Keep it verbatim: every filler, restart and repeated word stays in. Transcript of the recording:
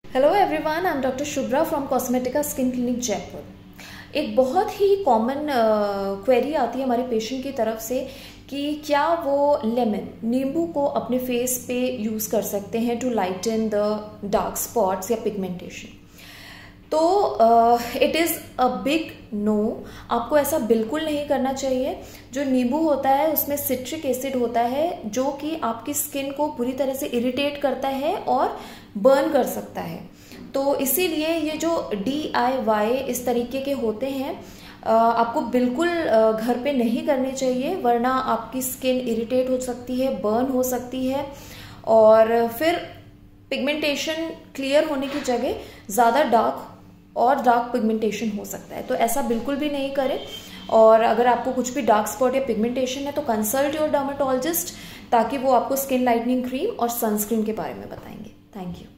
Hello everyone, I am doctor Shubhra from Cosmetica skin clinic Jaipur. एक बहुत ही common query आती है हमारे पेशेंट की तरफ से कि क्या वो लेमन नींबू को अपने फेस पे यूज़ कर सकते हैं to lighten the dark spots या पिगमेंटेशन। तो it is a big no, आपको ऐसा बिल्कुल नहीं करना चाहिए। जो नींबू होता है उसमें सिट्रिक एसिड होता है जो कि आपकी स्किन को पूरी तरह से इरिटेट करता है और बर्न कर सकता है। तो इसीलिए ये जो डी आई वाई इस तरीके के होते हैं आपको बिल्कुल घर पे नहीं करने चाहिए, वरना आपकी स्किन इरिटेट हो सकती है, बर्न हो सकती है और फिर पिगमेंटेशन क्लियर होने की जगह ज़्यादा डार्क और डार्क पिगमेंटेशन हो सकता है। तो ऐसा बिल्कुल भी नहीं करें। और अगर आपको कुछ भी डार्क स्पॉट या पिगमेंटेशन है तो कंसल्ट योर डर्मेटोलॉजिस्ट, ताकि वो आपको स्किन लाइटनिंग क्रीम और सनस्क्रीन के बारे में बताएंगे। Thank you.